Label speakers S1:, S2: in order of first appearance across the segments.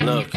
S1: Look,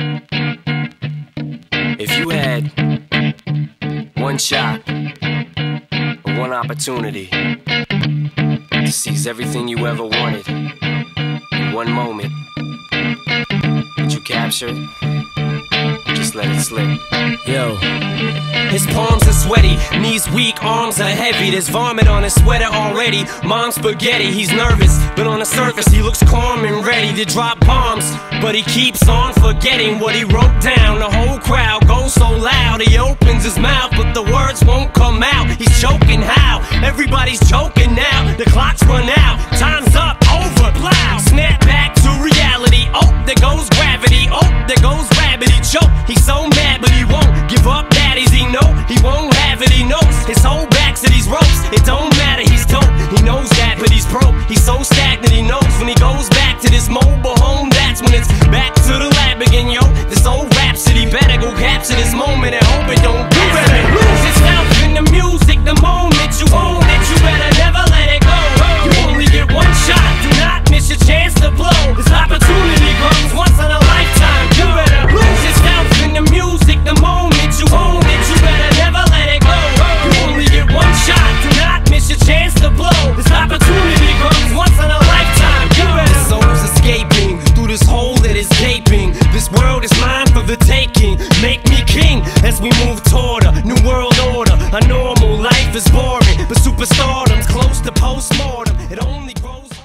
S1: if you had one shot or one opportunity to seize everything you ever wanted in one moment, would you capture it? Just let it slip. Yo. His palms are sweaty, knees weak, arms are heavy. There's vomit on his sweater already. Mom's spaghetti, he's nervous, but on the surface he looks calm and ready to drop bombs. But he keeps on forgetting what he wrote down. The whole crowd goes so loud, he opens his mouth, but the words won't come out. He's choking how? Everybody's choking now. The clock's run out, time's up, over, plow. Snap back to reality, oh, there goes gravity. Oh, there goes rabbit, he choke. He's so mad, but he won't give up. Daddies, he know he won't have it, he knows his whole back to these ropes. It don't matter, he's dope, he knows that, but he's broke. He's so stagnant, he knows when he goes back to this mobile home, that's when it's back to the lab again, yo. This old rhapsody better go capture this moment and hope it don't do better. Lose yourself in the music, the moment you own it, you better never let it go. You only get one shot, do not miss your chance to blow. This opportunity comes once in a lifetime, you better lose yourself in the music, the moment you own it, you better never let it go. You only get one shot, do not miss your chance to blow. This opportunity comes once in a lifetime, you better. The soul's escaping through this hole that is gaping. This world is mine for the taking. Make me king as we move toward a new world order. A normal life is boring, but superstardom's close to postmortem. It only grows.